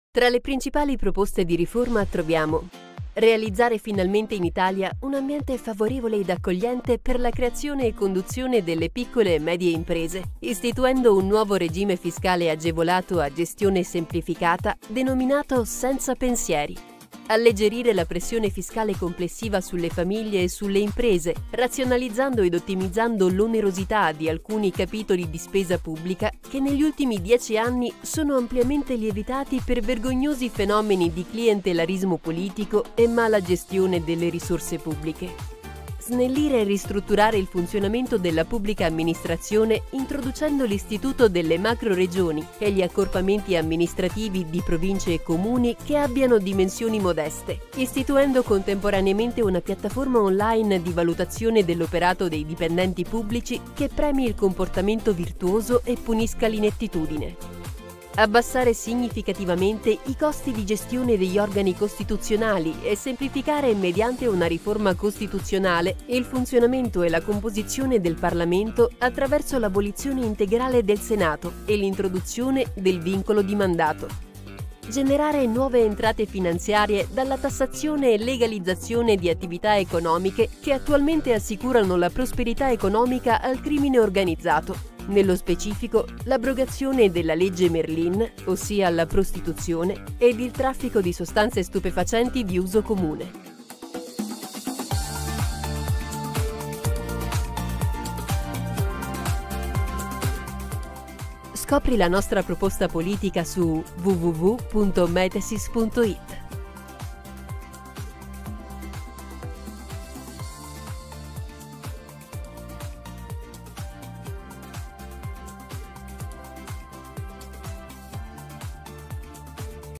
Tra le principali proposte di riforma troviamo realizzare finalmente in Italia un ambiente favorevole ed accogliente per la creazione e conduzione delle piccole e medie imprese, istituendo un nuovo regime fiscale agevolato a gestione semplificata denominato Senza Pensieri. Alleggerire la pressione fiscale complessiva sulle famiglie e sulle imprese, razionalizzando ed ottimizzando l'onerosità di alcuni capitoli di spesa pubblica che negli ultimi 10 anni sono ampiamente lievitati per vergognosi fenomeni di clientellarismo politico e mala gestione delle risorse pubbliche. Snellire e ristrutturare il funzionamento della pubblica amministrazione introducendo l'istituto delle macroregioni e gli accorpamenti amministrativi di province e comuni che abbiano dimensioni modeste, istituendo contemporaneamente una piattaforma online di valutazione dell'operato dei dipendenti pubblici che premi il comportamento virtuoso e punisca l'inettitudine. Abbassare significativamente i costi di gestione degli organi costituzionali e semplificare mediante una riforma costituzionale il funzionamento e la composizione del Parlamento attraverso l'abolizione integrale del Senato e l'introduzione del vincolo di mandato. Generare nuove entrate finanziarie dalla tassazione e legalizzazione di attività economiche che attualmente assicurano la prosperità economica al crimine organizzato. Nello specifico, l'abrogazione della legge Merlin, ossia la prostituzione, ed il traffico di sostanze stupefacenti di uso comune. Scopri la nostra proposta politica su www.metesis.it.